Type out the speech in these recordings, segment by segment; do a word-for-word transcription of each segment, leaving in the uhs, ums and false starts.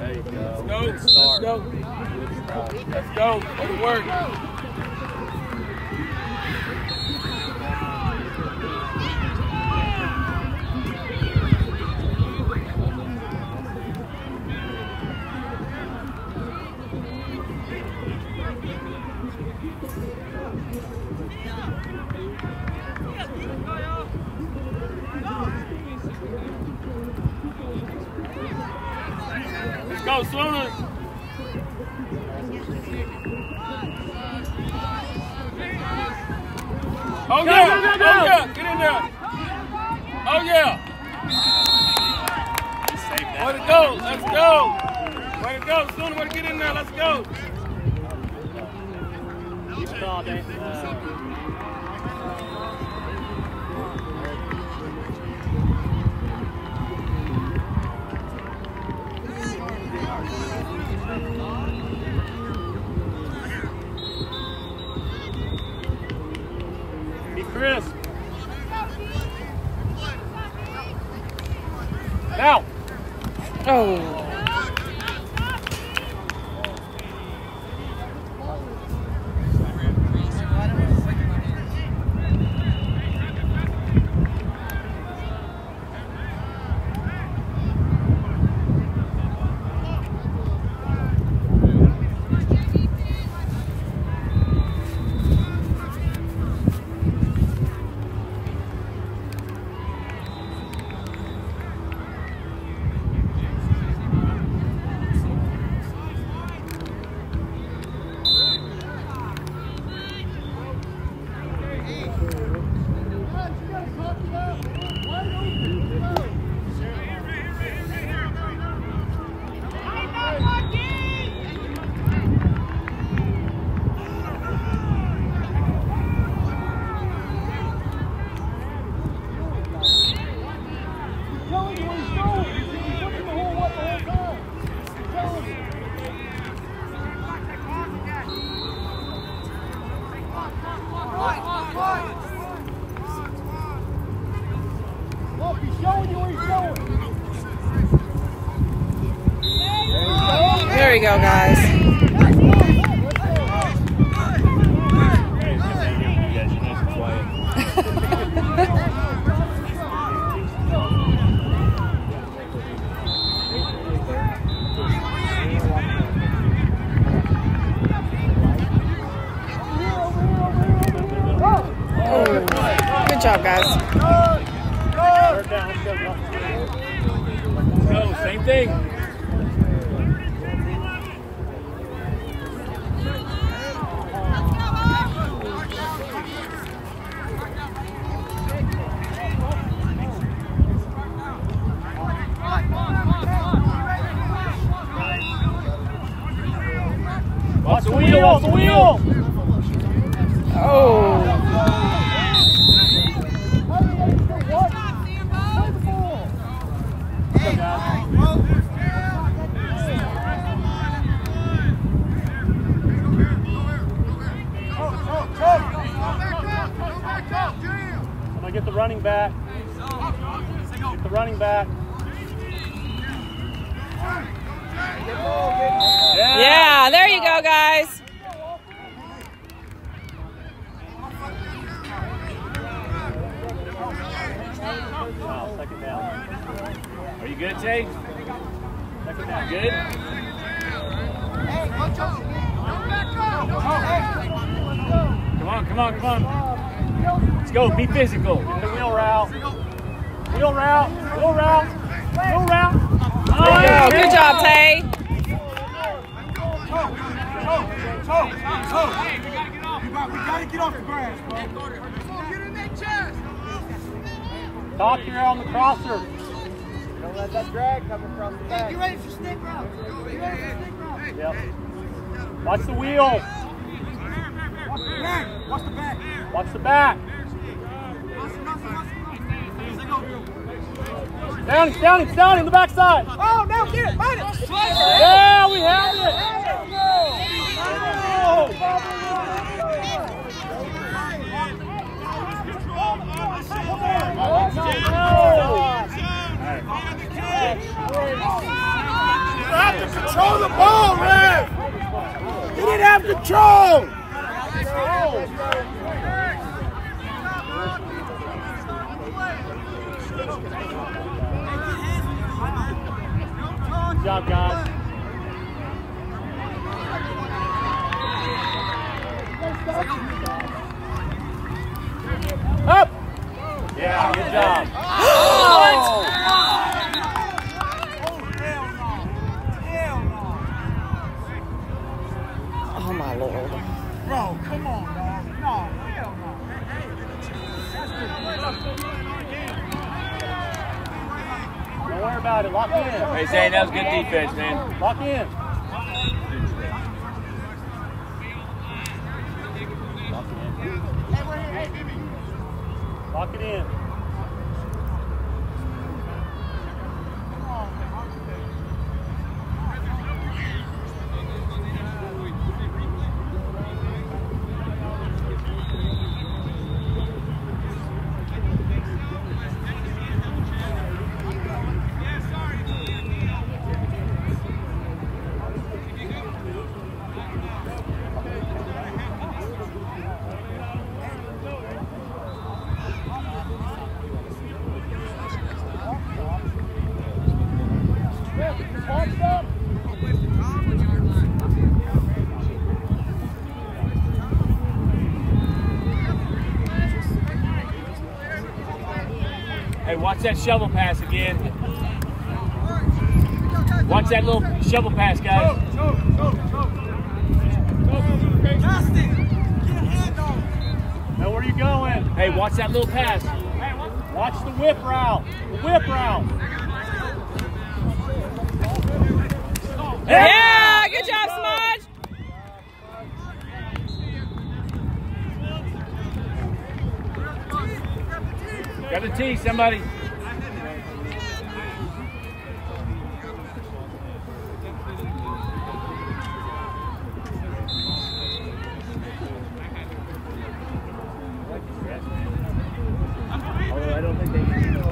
There you go. Let's go. Let's go. Let's go. Go to work. Let's go, Sooner. Oh yeah, go, go, go, go. Oh yeah, get in there. Oh yeah. Way to go, let's go. Way to go, Sooner, way to get in there, let's go. Be crisp. Now. Oh. There you go, guys. Oh, good job, guys. Let's go, same thing. Watch the wheel, watch the wheel! Oh. Somebody get the running back. Get the running back. Yeah, yeah, there you go, guys. Wow, second down. Are you good, Jay? Second down, good? Come on, come on, come on. Let's go, be physical. Get the wheel route. Wheel route, wheel route, wheel route. There you go. Good job, Tay. We gotta get off the grass, bro. Get in that chest. Top here on the crosser. Don't let that drag come across the back. Get ready for stick route. Get ready for stick route. Yep. Watch the wheel. Watch the back. Watch the back. Watch the back. Down, it's down, it's down in the backside. Oh, now get it. Find it. Yeah, we have it. Oh. Control the ball, Rev! He didn't have control! Good job, guys. Up! Yeah, good job. Oh! Oh my Lord. Bro, come on, dog. No, hell no. Don't worry about it. Lock in. Hey, Zane, that was good defense, man. Lock in. Lock it in. Hey, watch that shovel pass again. Watch that little shovel pass, guys. Now where are you going? Hey, watch that little pass. Watch the whip route. The whip route. Yeah, good job, Smudge. Got the T, somebody. Although I don't think they can do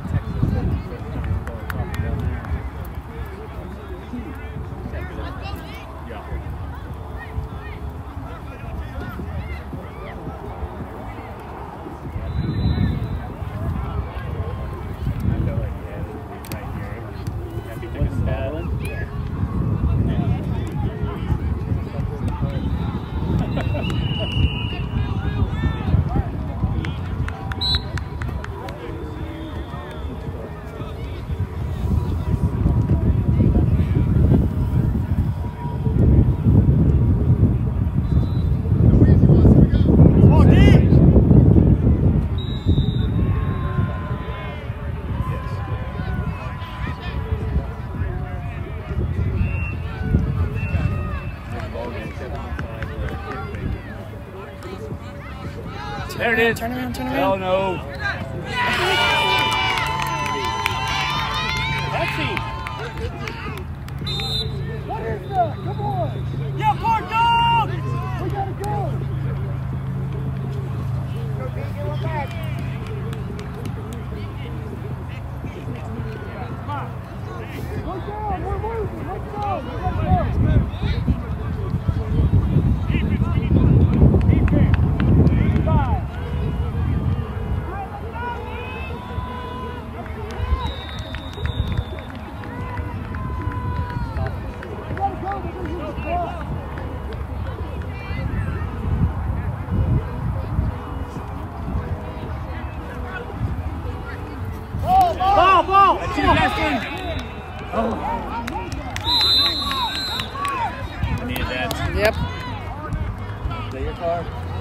There it is. Turn around, turn Hell around. no. That's him. What is that? Come on! Yeah, poor dog! We gotta go! Go beat you back. Look down! We're moving! Let's go! Let's go! Ball, ball. That's your last one. Oh. I needed that. Yep. Is that your car?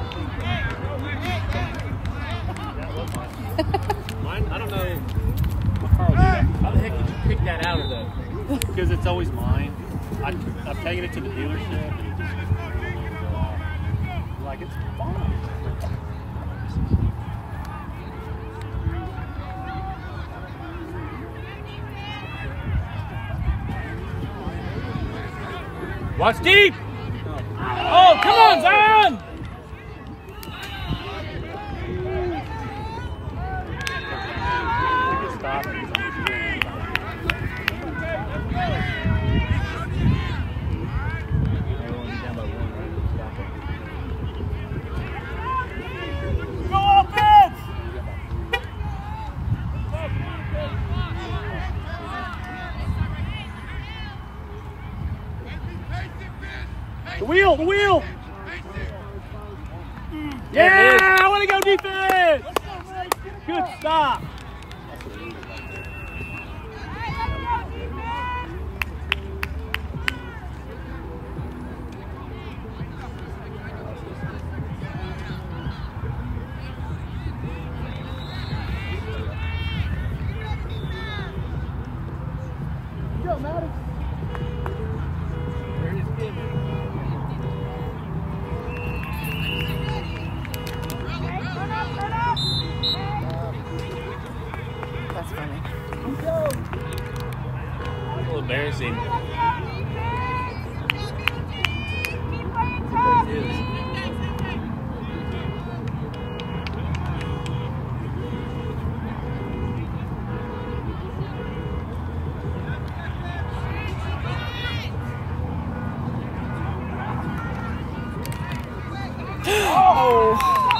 Mine, I don't know. What car was that? How the heck did you pick that out of the? Because it's always mine. I, I've taken it to the dealership and it just like it's fine. Watch deep. Oh, come on, Zion. You can stop it. The wheel, the wheel. Yeah, I want to go defense. Good stop. Go, Maddie. That's funny. A little embarrassing. Oh.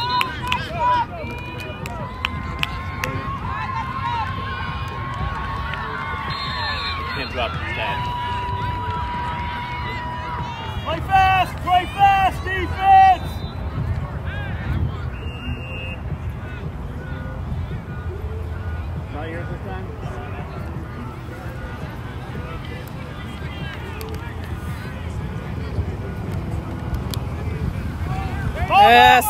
Can't drop the stat. Play fast! Play fast! Defense! Not yours this time? Yes.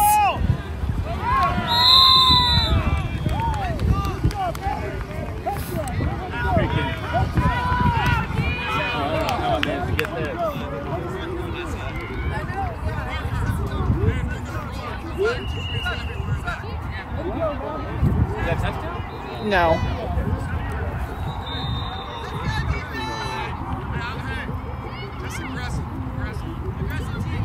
Is that touchdown? No. Just aggressive, aggressive, aggressive team.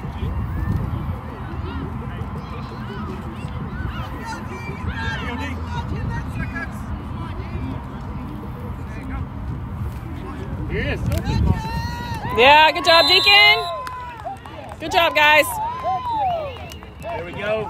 Here it is. Yeah, good job, Deacon. Good job, guys. There we go.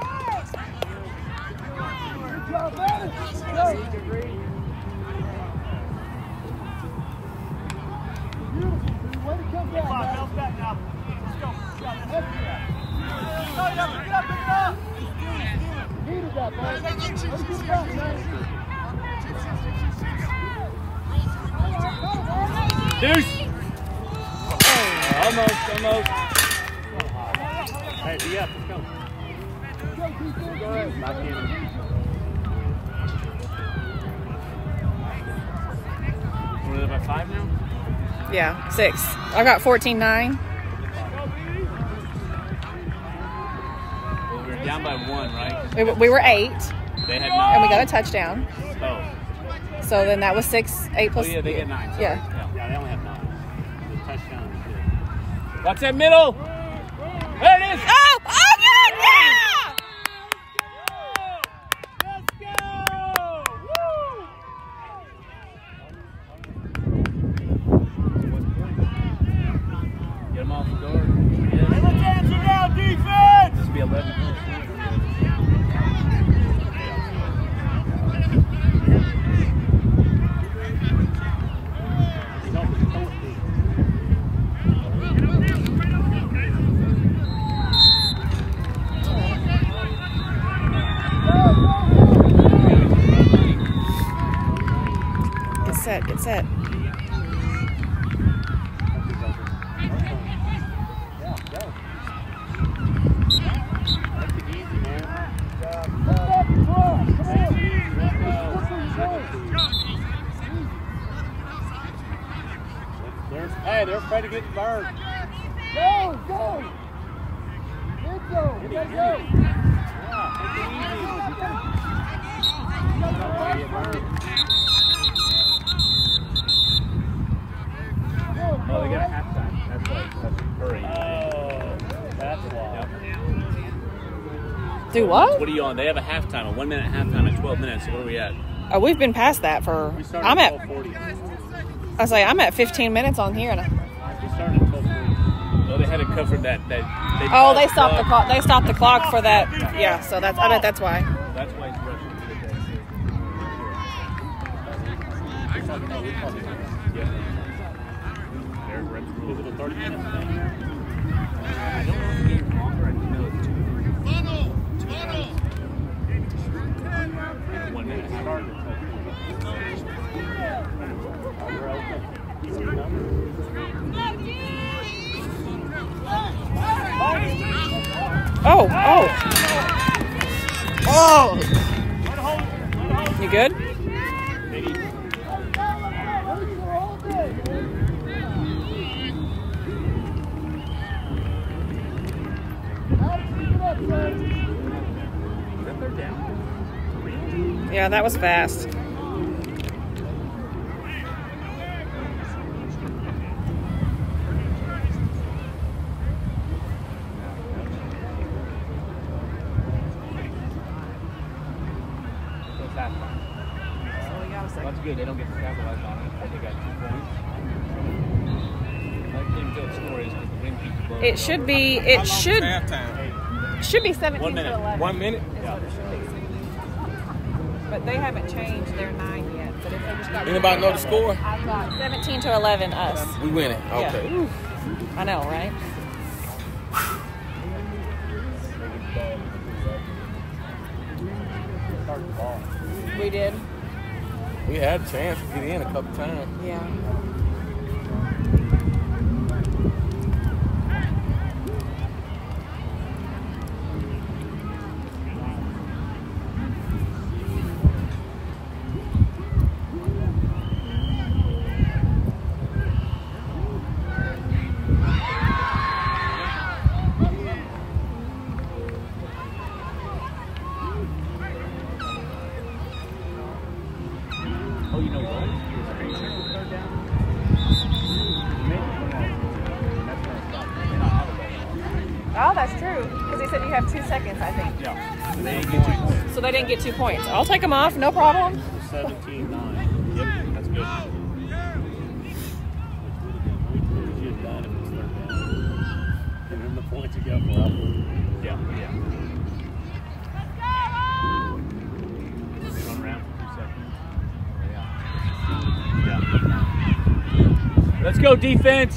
Deuce! Oh, almost, almost. Hey, be up, let's go. Go ahead. Stop getting. We're at five now? Yeah, six. I got fourteen nine. Well, we were down by one, right? We, we were eight, They had nine. and we got a touchdown. Oh. So then that was six, eight plus. Oh, yeah, they get nine. Sorry. Yeah. Yeah, yeah, they only have nine. The touchdown is good. Watch that middle. There it is. Oh! Oh, good! Yeah! Let's go! Woo! Get them off the door. Yeah. Hey, let's answer now, defense! This will be eleven. Get set, get set. Hey, they're afraid of getting burned. Go, go! Good go! You gotta go! Yeah, take it easy. Oh, they got a halftime. That's like, that's hurry. Oh, that's why. Yep. Do what? What are you on? They have a halftime, a one minute halftime at twelve minutes. So what are we at? Oh, we've been past that for. We started I'm at at. twelve forty. I was like, I'm at fifteen minutes on here, and I, We started at twelve forty. Oh, they had it covered that. that they oh, they stopped the clock. They stopped the clock for that. Yeah, so that's. I bet that's why. That's why it's rushing to get that. Yeah. They're physical thirty minutes. Oh, oh. Oh. You good? Yeah, that was fast. That's good. They don't get to capitalize on it. They got two points. I think the score is because the wind keeps blowing. It should be. It should. Halftime. Should be seventeen One minute. to eleven. One minute. Is what it should be. But they haven't changed their nine yet. But if they just got. Anybody know the score? I've got seventeen to eleven. Us. We win it. Okay. Yeah. I know, right? We did. We had a chance to get in a couple times. Yeah. Oh, you know what? Oh, that's true. Because he said you have two seconds, I think. Yeah. So they didn't get two points. So they didn't get two points. I'll take them off, no problem. seventeen nine. Yep, that's good. And then the points you got for Alpha. Yeah, yeah. Run around for two seconds. Yeah. Yeah. Let's go, defense.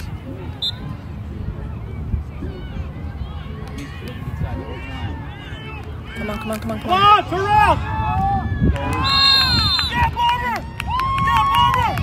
Come on, come on, come on, come Come on. on, Terrell! Yeah, Barber! Yeah, Barber!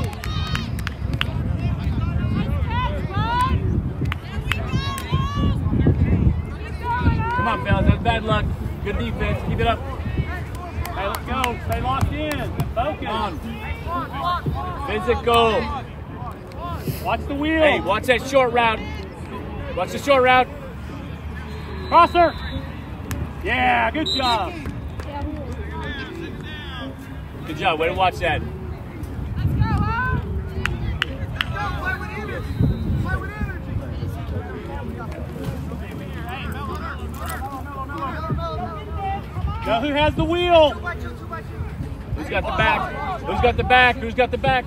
Come on, fellas. That's bad luck. Good defense. Keep it up. Hey, let's go. Stay locked in. Focus. On. Physical. Watch the wheel. Hey, watch that short route. Watch the short route. Crosser. Yeah, good job. Good job. Way to watch that. Now who has the wheel? Who's got the back? Who's got the back? Who's got the back?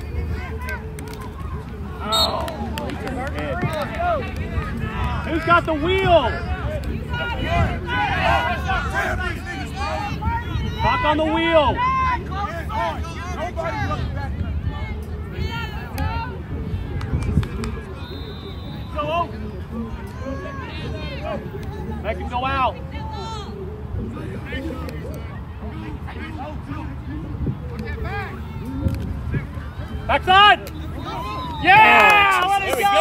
Oh. Who's got the wheel? Talk on the wheel. Go. Make it go out. Backside! Yeah! Let it There we go!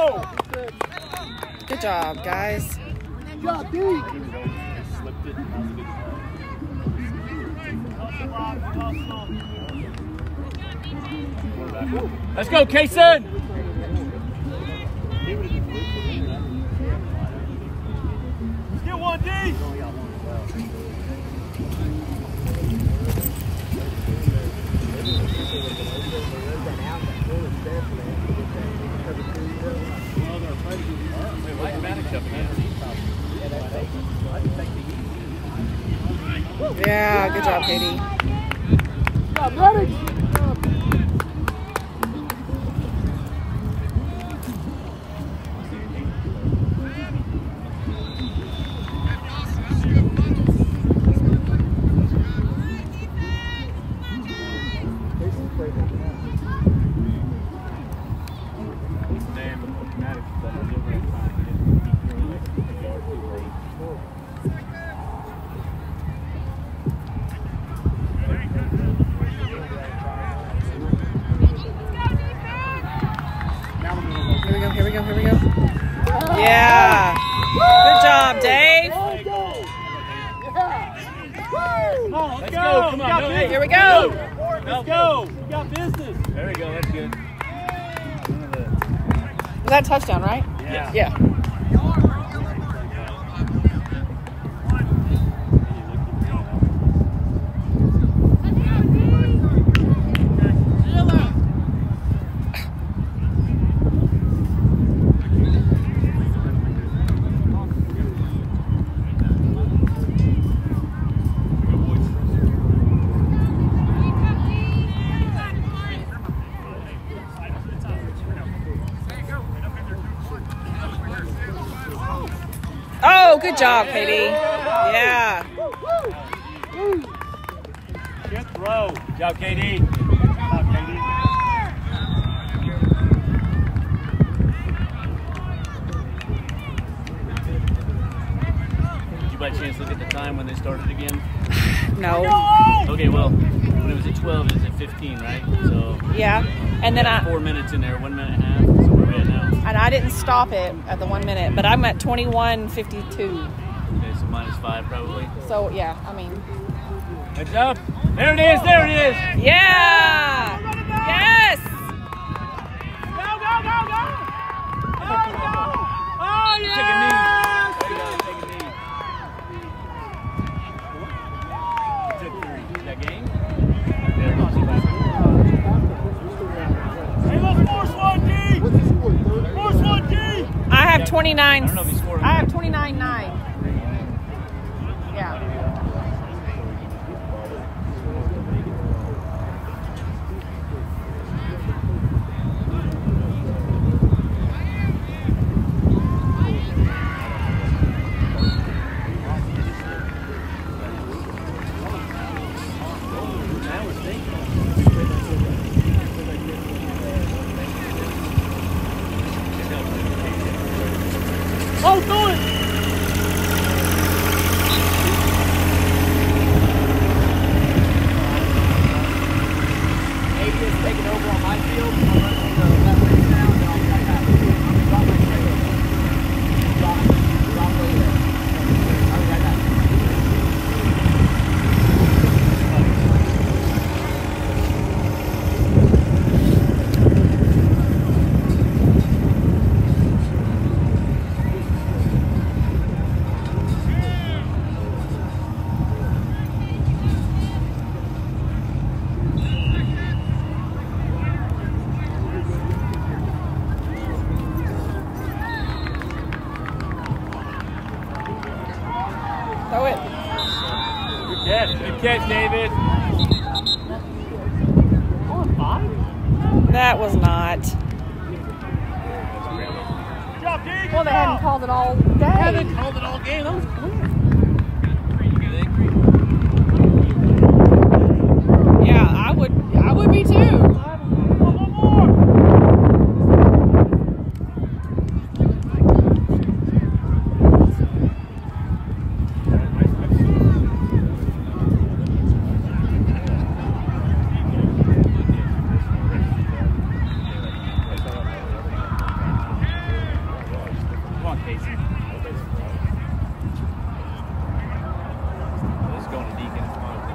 Good job, guys. Good job, D. Let's go, Kaysen! Get one, D! Yeah, good job, Katie. Good job, Reddick. Let's go. We got business. There we go. That's good. Was that a touchdown, right? Yeah. Yeah. Oh, good job, Katie. Yeah. Good throw. Good job, Katie. Good job, Katie. Did you by chance look at the time when they started again? No. Okay, well, when it was at twelve, it was at fifteen, right? So Yeah. And then I four minutes in there, one minute and a half. So where are we at now? and I didn't stop it at the one minute, but I'm at twenty-one fifty-two. Okay, so minus five probably. So yeah, I mean. Heads up. There it is. There it is. Yeah. Yes. Go, go, go, go! Go, go! Oh, yeah! Take a knee. There you go. Take a knee. Took three. Is that game? There, not too bad. Hey, let's force one, D! Force one, D! I have twenty-nine. I don't know if he scored. I have twenty-nine nine. Yeah. Oh, do it! Taking over on my field. I'm running the left lane down, and I'll be right back. Drop my trailer. Drop, drop right there. I'll be right back. Throw it. Good catch. Good catch, David. That was not. Good job, D! Good Well, they hadn't job. called it all Yeah, day. they called it all game. That was clear. Yeah, I would. I would be too. One more! Come on, Casey. This is going to Deacon.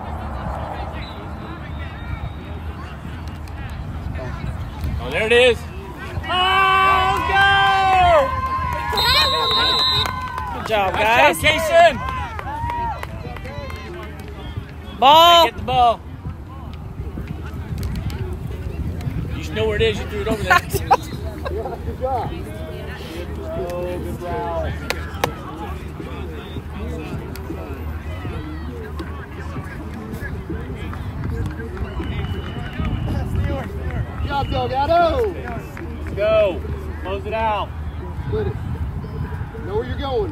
Oh, there it is. Oh, go! Good job, Nice guys. job, Kaysen. Ball. Get the ball. You should know where it is. You threw it over there. Good job. Oh, good route. Good job, Delgado. Let's go. Close it out. Put it. Know where you're going.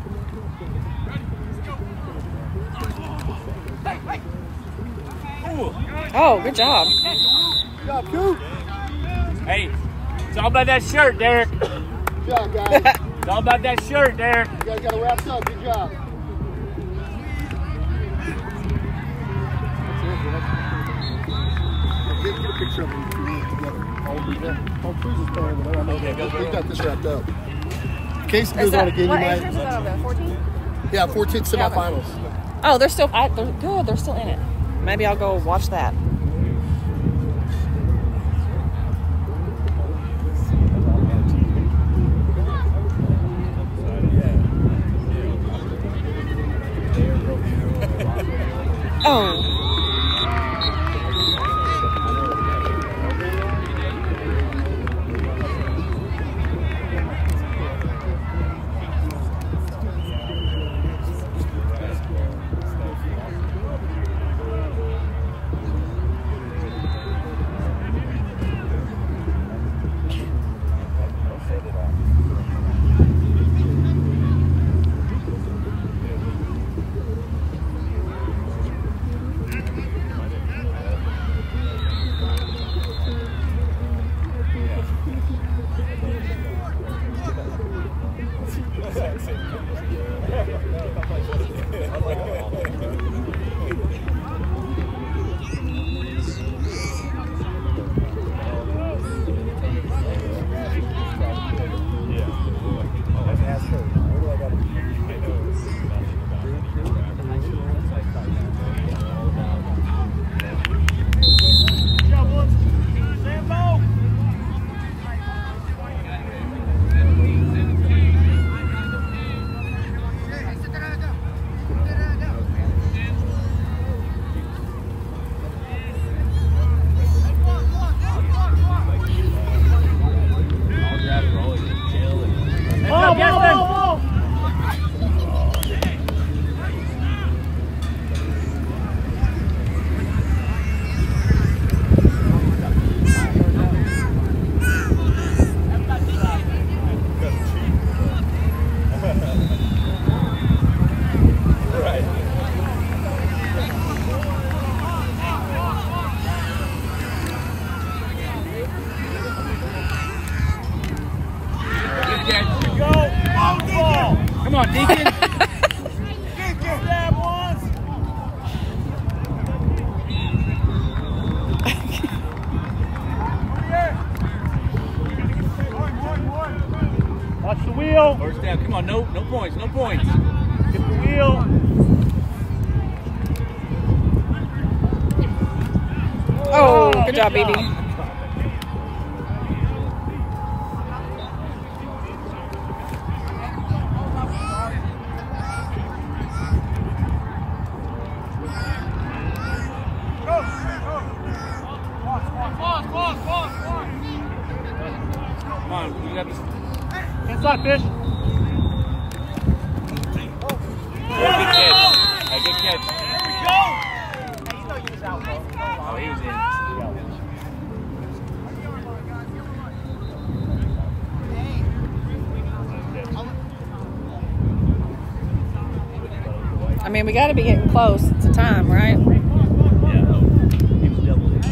Ooh. Oh, good job. Good job, Coop. Hey, it's all about that shirt, Derek. Good job, guys. It's all about that shirt, Derek. You guys got it wrapped up. Good job. Get, get a picture of them together. All three together. Oh, Cruz is playing, but I know Okay, that. go, go, We've go. got this wrapped up. In case it Is goes on that, again, what you age might. is that over there? fourteen? Yeah, fourteen semifinals. Oh, they're still. I, they're good. They're still in it. Maybe I'll go watch that. Oh. Come on, Deacon. Watch the wheel. First down. Come on, no, no points, no points. Get the wheel. Oh, good job, baby. Come on, you got this. Inside fish. Yeah, good catch. Hey, good catch. There we go. Hey, you know you was out, bro. Oh, he was in. I mean, we got to be getting close to time, right? Yeah, oh, he was double in.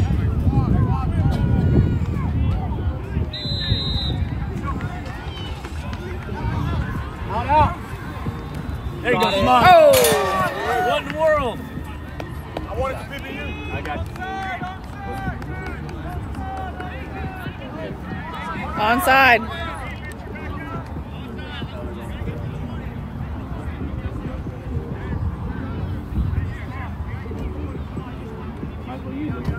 Out, out. There you go, Got it. smart. Oh! What in the world? I wanted to pivot you. I got you. Onside. Might as well use it.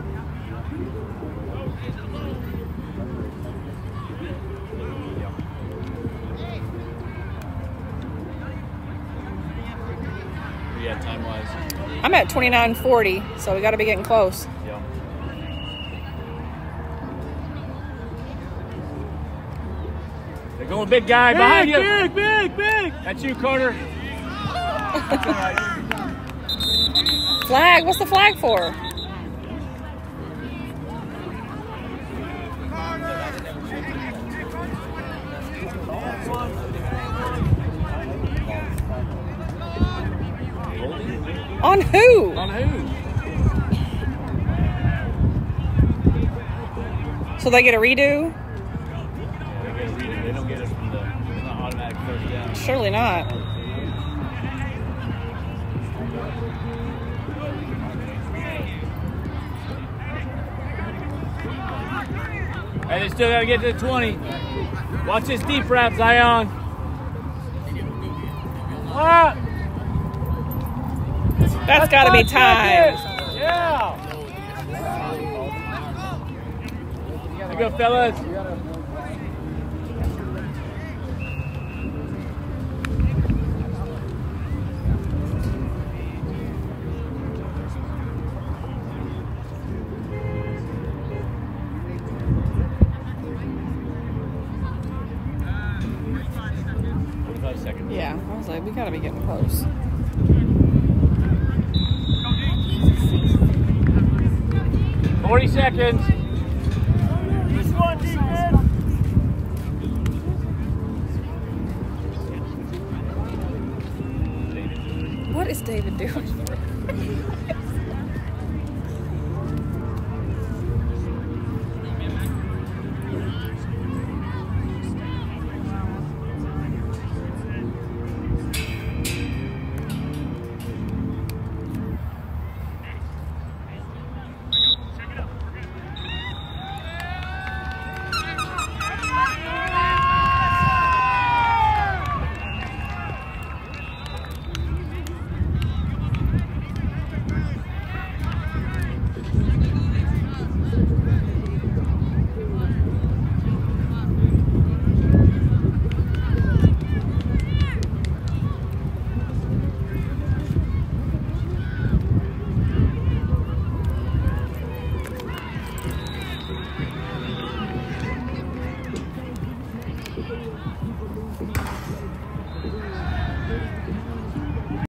Yeah, time wise. I'm at twenty-nine forty, so we got to be getting close. Yeah. They're going big guy Big, behind you. big, big, big. That's you, Carter. That's all right. Flag? What's the flag for? On who? On who? So they get a redo? They get a redo. They don't get it from the it's not automatic first down. Surely not. Hey, they still got to get to the twenty. Watch this deep wrap, Zion. Ah, That's got to be five time. seconds. Yeah. There you go, fellas. gotta be getting close. Forty seconds. This one, defense. What is David doing?